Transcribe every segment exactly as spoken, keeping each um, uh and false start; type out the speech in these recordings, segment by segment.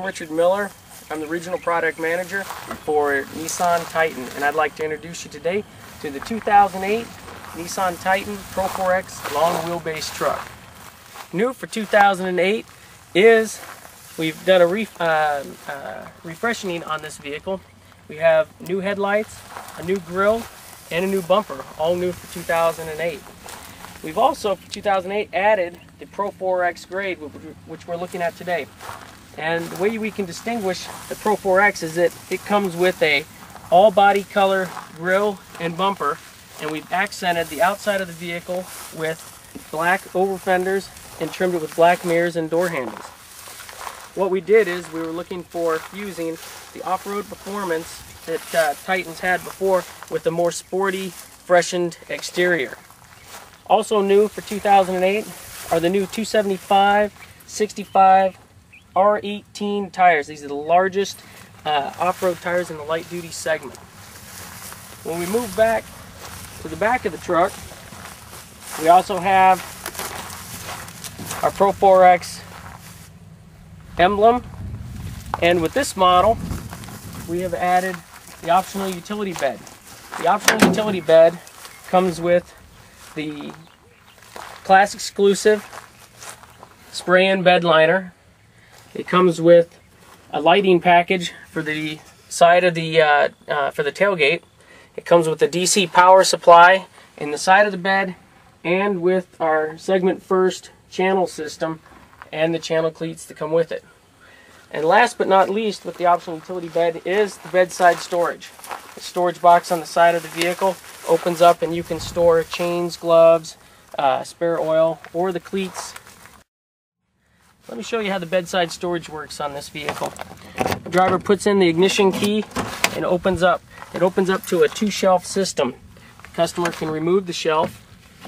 Richard Miller. I'm the Regional Product Manager for Nissan Titan, and I'd like to introduce you today to the two thousand eight Nissan Titan Pro four X long wheelbase truck. New for two thousand eight is we've done a ref uh, uh, refreshing on this vehicle. We have new headlights, a new grille, and a new bumper, all new for two thousand eight. We've also, for two thousand eight, added the Pro four X grade, which we're looking at today. And the way we can distinguish the Pro four X is that it comes with a all-body color grille and bumper, and we've accented the outside of the vehicle with black over fenders and trimmed it with black mirrors and door handles. What we did is we were looking for fusing the off-road performance that uh, Titans had before with a more sporty, freshened exterior. Also new for two thousand eight are the new two seventy-five, sixty-five, R eighteen tires. These are the largest uh, off-road tires in the light-duty segment. When we move back to the back of the truck, we also have our Pro four X emblem, and with this model we have added the optional utility bed. The optional utility bed comes with the class exclusive spray-in bed liner. It comes with a lighting package for the side of the uh, uh, for the tailgate. It comes with a D C power supply in the side of the bed, and with our segment first channel system and the channel cleats that come with it. And last but not least, with the optional utility bed, is the bedside storage. The storage box on the side of the vehicle opens up, and you can store chains, gloves, uh, spare oil, or the cleats. Let me show you how the bedside storage works on this vehicle. The driver puts in the ignition key and opens up. It opens up to a two-shelf system. The customer can remove the shelf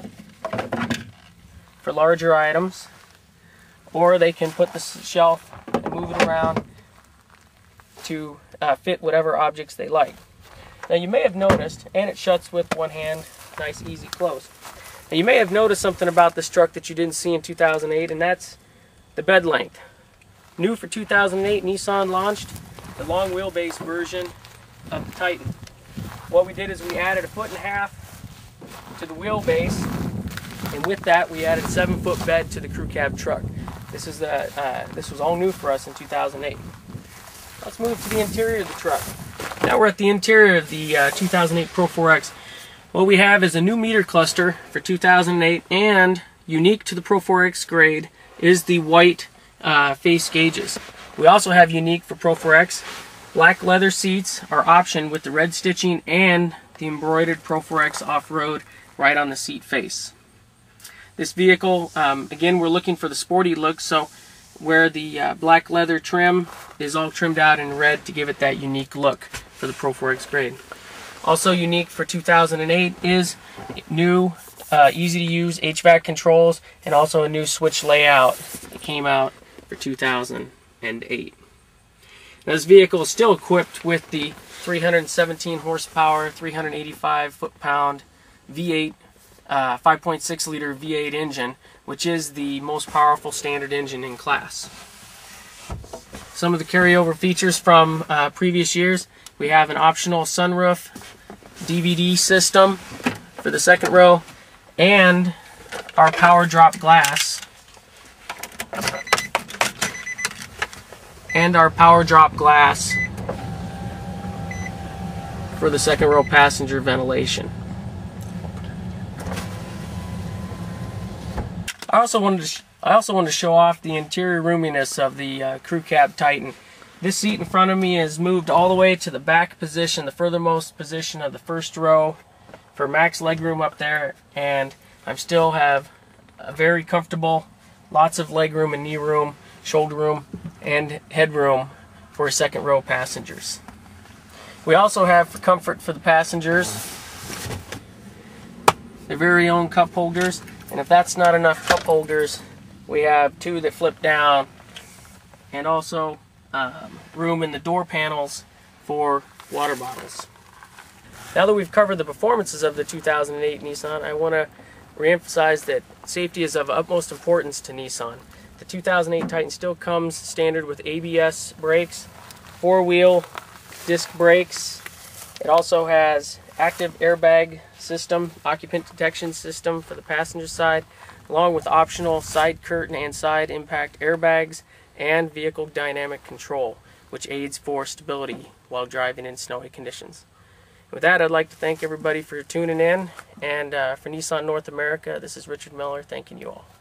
for larger items, or they can put the shelf and move it around to uh, fit whatever objects they like. Now you may have noticed, and it shuts with one hand, nice easy close. Now you may have noticed something about this truck that you didn't see in two thousand eight, and that's the bed length. New for two thousand eight, Nissan launched the long wheelbase version of the Titan. What we did is we added a foot and a half to the wheelbase, and with that we added seven foot bed to the crew cab truck. This is the uh, this was all new for us in two thousand eight. Let's move to the interior of the truck. Now we're at the interior of the uh, two thousand eight Pro four X. What we have is a new meter cluster for two thousand eight, and unique to the Pro four X grade is the white uh, face gauges. We also have unique for Pro four X, black leather seats are optioned with the red stitching and the embroidered Pro four X off-road right on the seat face. This vehicle, um, again, we're looking for the sporty look, so where the uh, black leather trim is all trimmed out in red to give it that unique look for the Pro four X grade. Also unique for two thousand eight is new uh, easy-to-use H V A C controls, and also a new switch layout that came out for two thousand eight. Now, this vehicle is still equipped with the three hundred seventeen horsepower, three hundred eighty-five foot-pound V eight uh, five point six liter V eight engine, which is the most powerful standard engine in class. Some of the carryover features from uh, previous years: we have an optional sunroof, D V D system for the second row, and our power drop glass and our power drop glass for the second row passenger ventilation. I also wanted to I also wanted to show off the interior roominess of the uh, crew cab Titan. This seat in front of me is moved all the way to the back position, the furthermost position of the first row, for max legroom up there, and I still have a very comfortable, lots of legroom and knee room, shoulder room, and headroom for second row passengers. We also have, for comfort for the passengers, their very own cup holders, and if that's not enough cup holders, we have two that flip down, and also um, room in the door panels for water bottles. Now that we've covered the performances of the two thousand eight Nissan, I want to reemphasize that safety is of utmost importance to Nissan. The two thousand eight Titan still comes standard with A B S brakes, four-wheel disc brakes. It also has active airbag system, occupant detection system for the passenger side, along with optional side curtain and side impact airbags and vehicle dynamic control, which aids for stability while driving in snowy conditions. With that, I'd like to thank everybody for tuning in, and uh, for Nissan North America, this is Richard Miller thanking you all.